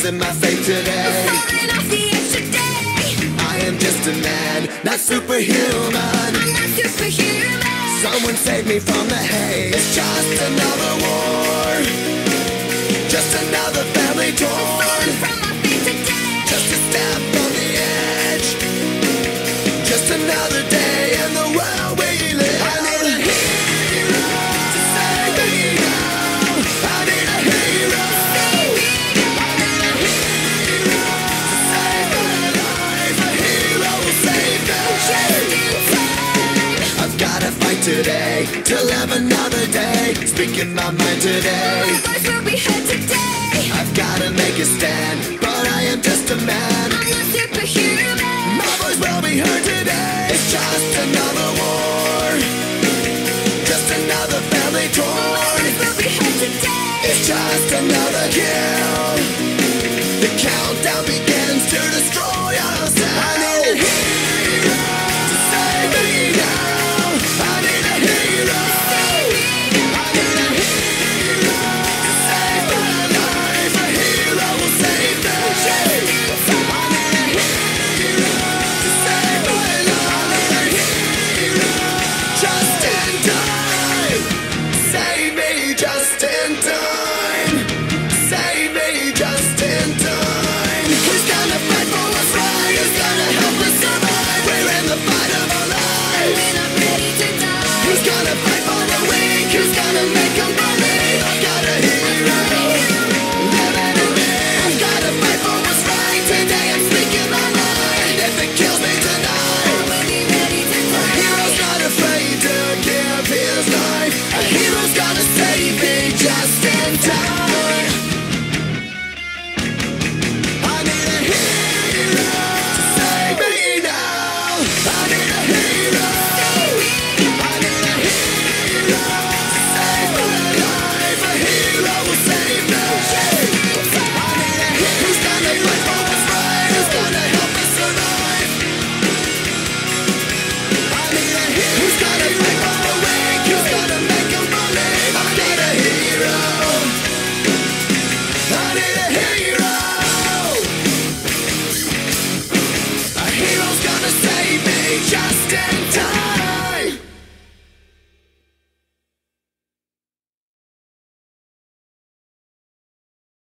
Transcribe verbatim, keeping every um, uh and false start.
losing my faith today. Falling off the edge today. I am just a man, not superhuman. I'm not superhuman. Someone save me from the hate. It's just another war, just another family torn. Falling from my feet today. Just a step on the edge, just another day in the world we live. I need a hero to save me now. I need a hero. Save me now. I need a hero to save my life. A hero will save me. Just in time. I've gotta fight today to live another day. Speaking my mind today. My voice will be heard today. I've gotta make a stand, but I am just a man. I'm not superhuman. My voice will be heard today. It's just another war, just another family My torn. voice will be heard today. It's just another kill. The countdown begins to destroy us. I need a hero.